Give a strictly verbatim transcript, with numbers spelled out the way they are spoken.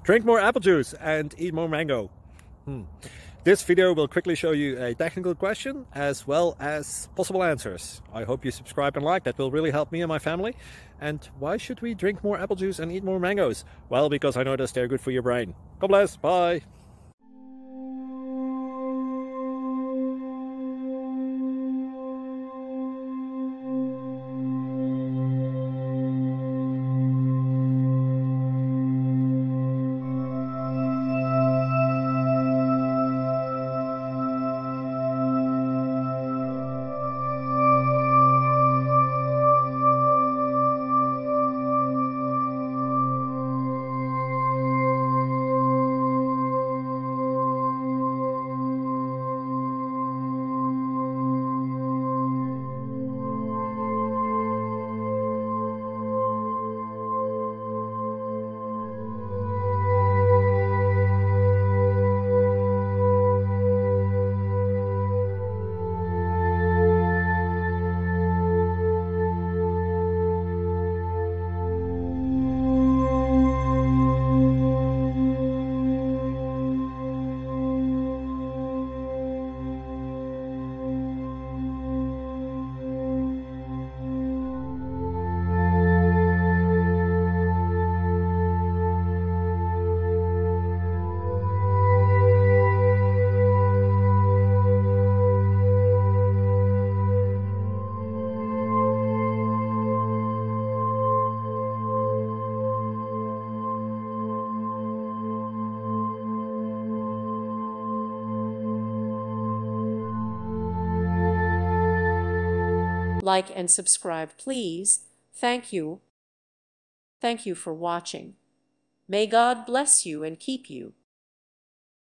Drink more apple juice and eat more mango. Hmm. This video will quickly show you a technical question as well as possible answers. I hope you subscribe and like, that will really help me and my family. And why should we drink more apple juice and eat more mangoes? Well, because I noticed they're good for your brain. God bless, bye! Like and subscribe, please. Thank you. Thank you for watching. May God bless you and keep you.